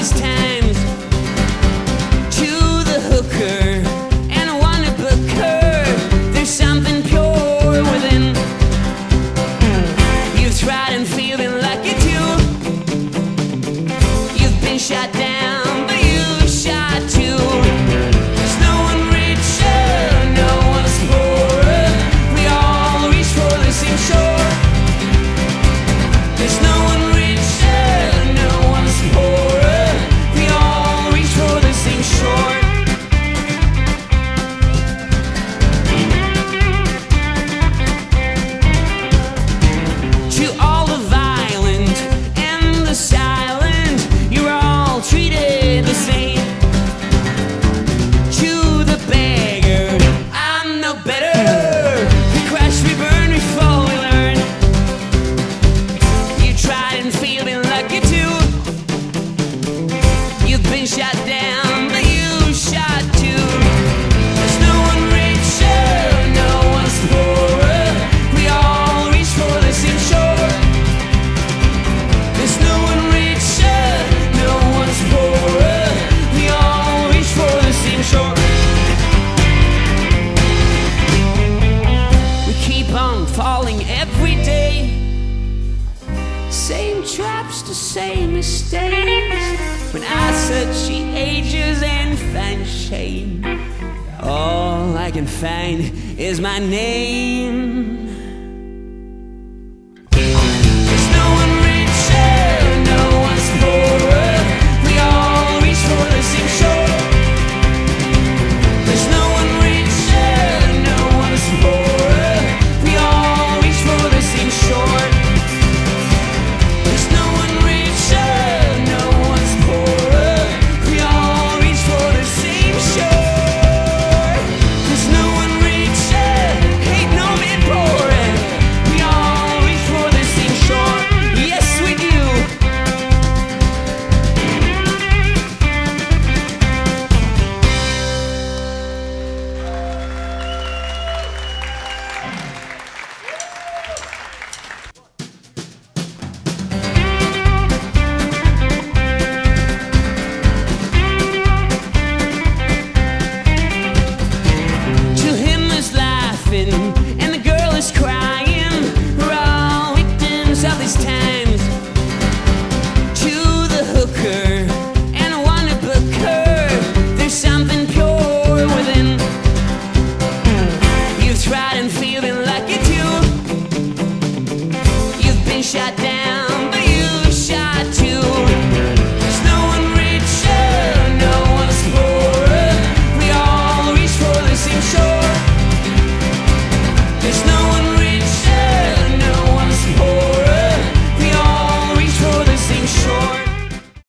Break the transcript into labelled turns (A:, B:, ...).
A: hardest times to the hooker and wanna book her. There's something pure within. You've tried and feeling like you do. You've been shot down, but you shot too. There's no one richer, no one's poorer. We all reach for the same shore. There's no one richer, no one's poorer. We all reach for the same shore. To all the violent and the silent, you're all treated the same. To the beggar, I'm no better. We crash, we burn, we fall, we learn. You tried and feeling like you do. You've been shot down, but you shot too. There's no one richer, no one's poorer. We all reach for the same shore. There's no one richer, no one's poorer. We all reach for the same shore. We keep on falling every day. Same traps, the same mistakes. When I search the ages and find shame, all I can find is my name.